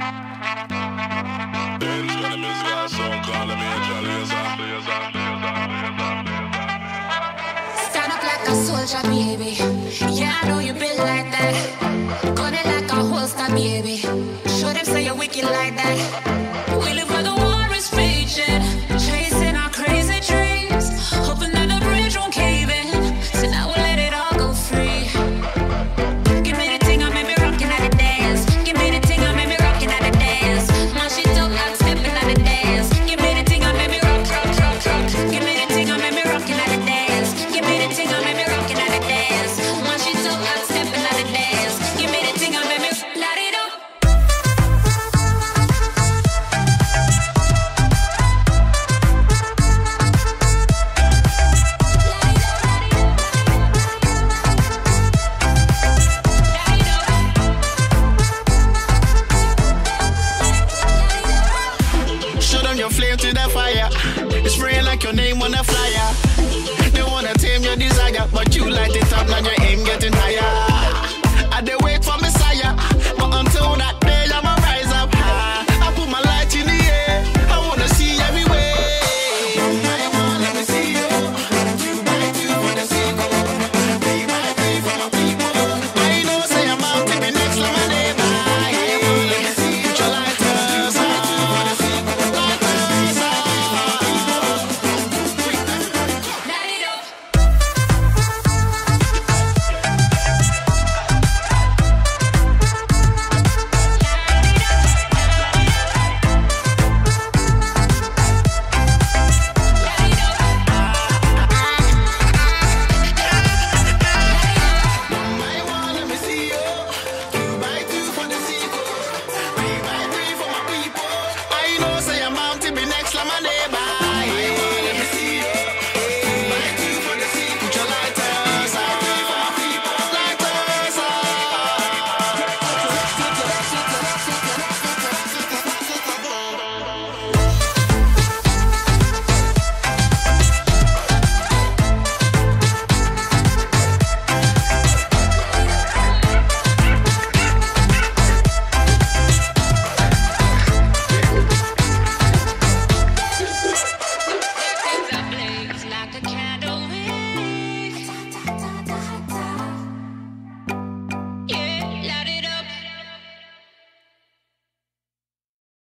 Stand up like a soldier, baby. Yeah, I know you built like that. Gun it like a holster, baby. Show them say you're wicked like that. We live where the war is raging, chasing our crazy dreams, hoping that the bridge won't cave in. So now we'll let it all go free. Give me the thing, I made me rockin' at the dance. Give me the thing, I made me rockin' at the dance. My shit dope like steppin' at the dance. Give me the thing, I made me rock, rock, rock, rock. Give me the thing, I made me rockin' at the dance. Give me the thing, I made me rockin' at the dance. My shit dope like steppin' at the dance. Give me the thing, I made me light it up. Show them your flame to the fire. It's spraying like your name on a flyer. They wanna tame your desire, but you like the